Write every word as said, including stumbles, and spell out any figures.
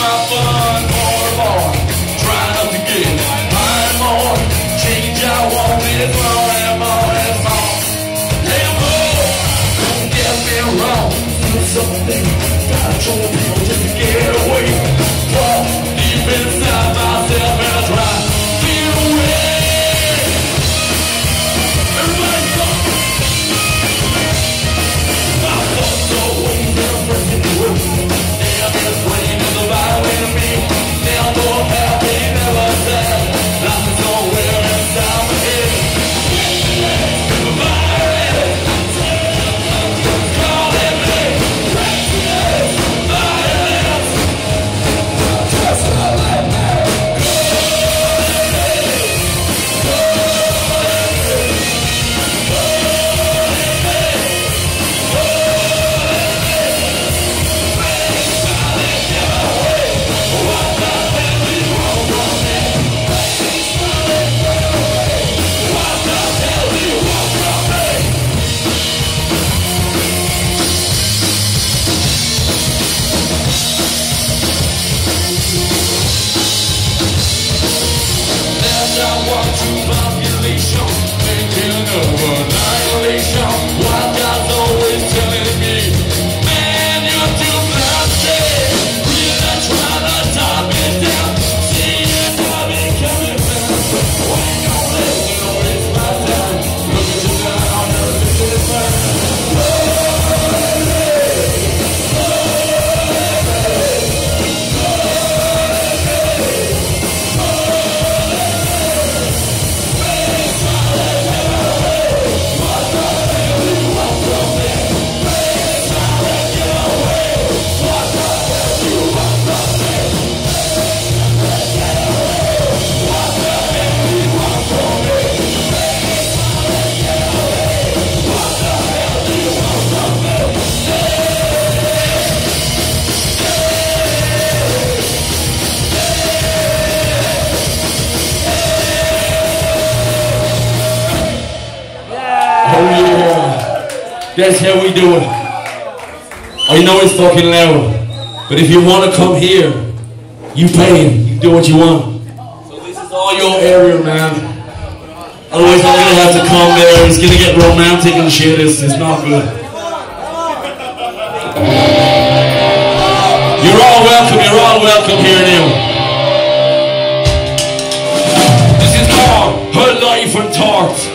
my fun more and more. Try not to get mine more. Change I want is more and more and more. Hey, boy, don't get me wrong. Do something, gotta show people just to get away. Walk deep inside myself and I try to get away. Everybody come. My thoughts are always in a freaking room. Damn, this brain is a violent me. Now no happy, never sad. Life is nowhere inside my head. Population, thinking of annihilation. While God's always telling me, man, you're too plastic. Really trying to top it down. See it coming, coming fast. Why don't let you know it's my time? Look at you down, you're a bit fast. Oh yeah, that's how we do it. I know it's fucking loud, but if you want to come here, you pay it. You do what you want. So this is all your area, man. Otherwise I'm gonna have to come there. It's gonna get romantic and shit. It's, it's not good. You're all welcome. You're all welcome here now. This is called Her Life and Torts.